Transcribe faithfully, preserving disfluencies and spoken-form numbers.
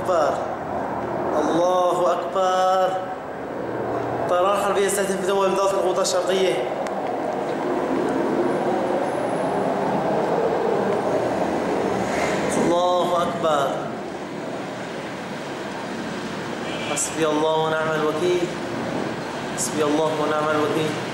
أكبر. الله أكبر. الطيران الحربي يستهدف دول ذات الغوطة الشرقية. الله أكبر. حسبي الله ونعم الوكيل. حسبي الله ونعم الوكيل.